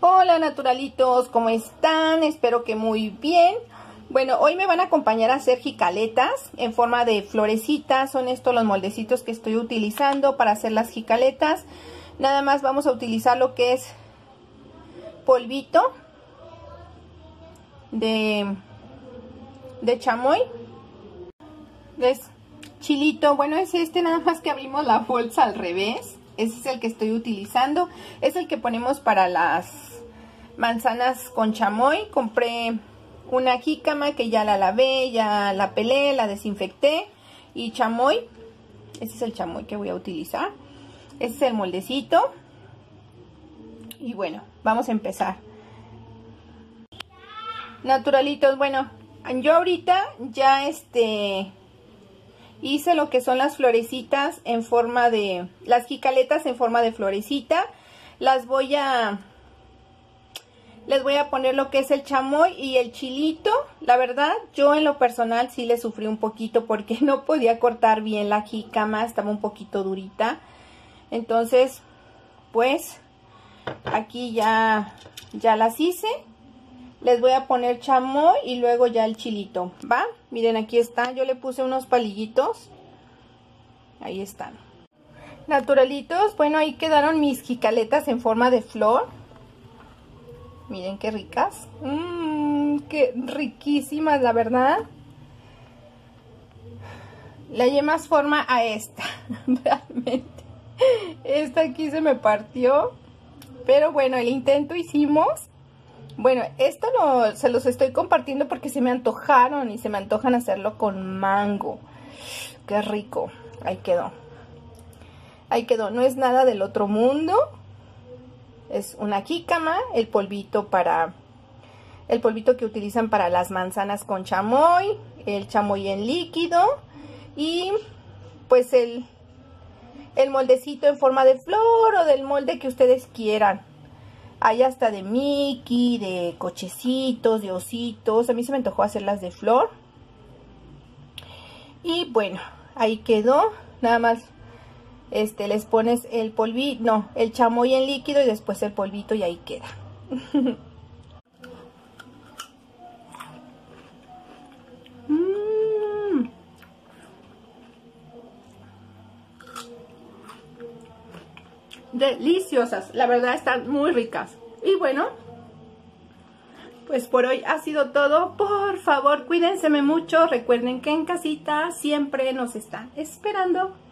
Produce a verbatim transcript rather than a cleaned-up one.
Hola naturalitos, ¿cómo están? Espero que muy bien. Bueno, hoy me van a acompañar a hacer jicaletas en forma de florecitas. Son estos los moldecitos que estoy utilizando para hacer las jicaletas. Nada más vamos a utilizar lo que es polvito de, de chamoy. ¿Ves? Chilito, bueno, es este, nada más que abrimos la bolsa al revés. Ese es el que estoy utilizando. Es el que ponemos para las manzanas con chamoy. Compré una jícama que ya la lavé, ya la pelé, la desinfecté. Y chamoy. Ese es el chamoy que voy a utilizar. Ese es el moldecito. Y bueno, vamos a empezar. Naturalitos, bueno, yo ahorita ya este... hice lo que son las florecitas en forma de, las jicaletas en forma de florecita. Las voy a, les voy a poner lo que es el chamoy y el chilito. La verdad, yo en lo personal sí le sufrí un poquito porque no podía cortar bien la jícama, estaba un poquito durita. Entonces, pues, aquí ya, ya las hice. Les voy a poner chamoy y luego ya el chilito, ¿va? Miren, aquí está. Yo le puse unos palillitos. Ahí están. Naturalitos, bueno, ahí quedaron mis jicaletas en forma de flor. Miren qué ricas. Mmm, qué riquísimas, la verdad. Le hallé más forma a esta. Realmente. Esta aquí se me partió. Pero bueno, el intento hicimos. Bueno, esto lo, se los estoy compartiendo porque se me antojaron y se me antojan hacerlo con mango. Qué rico. Ahí quedó. Ahí quedó. No es nada del otro mundo. Es una jícama, el polvito para... El polvito que utilizan para las manzanas con chamoy, el chamoy en líquido y pues el, el moldecito en forma de flor o del molde que ustedes quieran. Hay hasta de Mickey, de cochecitos, de ositos. A mí se me antojó hacerlas de flor. Y bueno, ahí quedó. Nada más este, les pones el polvito, no, el chamoy en líquido y después el polvito y ahí queda. mm. Deliciosas, la verdad están muy ricas. Y bueno, pues por hoy ha sido todo. Por favor, cuídense mucho. Recuerden que en casita siempre nos están esperando.